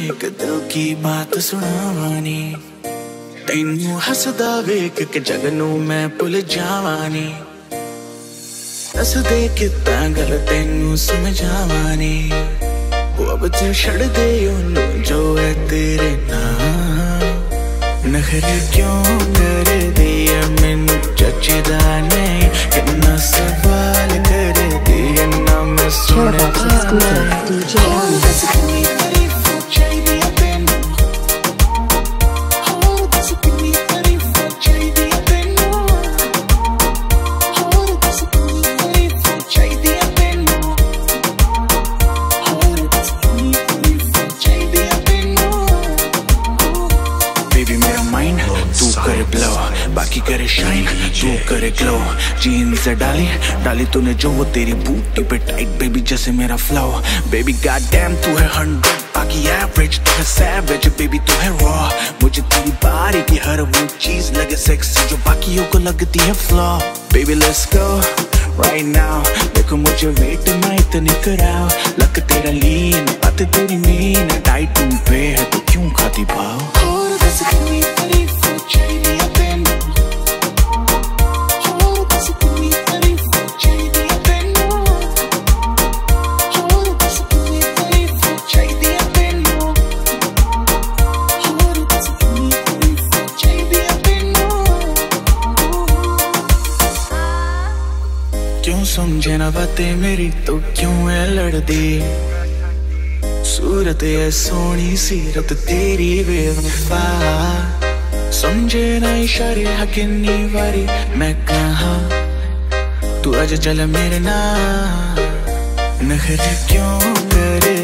एक दिल की बात सुनावानी तैनू हसदा वेख के जग नू मैं भुल जावानी दस दे किता गल तैनू समझावानी वो अब तू छड़ दे ओनू जो है तेरे नाम नखरे क्यों कर दिया मैनू जचदा नहीं कितना सवाल कर दिया ना मैं सुनदा DJ बाकी करे शाइन तू करे ग्लो जीन्स डाली डाली तूने जो वो तेरी बूटी पे टाइट बेबी जैसे मेरा फ्लो बेबी गॉड डैम तू है 100 बाकी एवरेज तू है सैवेज बेबी तू है रॉ मुझे तेरी बारी की हर वो चीज लगे सेक्सी जो बाकियों को लगती है flaw baby let's go right now देखो मुझे वेट ना इतनी कराओ लक तेरा लीन बात तेरी मीन डाइट तुम पे है तो क्यों खाती भाव समझे ना बातें मेरी तो क्यों है लड़दी सूरत है सोनी सीरत तेरी बेवफा समझे ना इशारे कितनी बारी मैं कहा तू आज चल मेरे नाम नखरे क्यों करे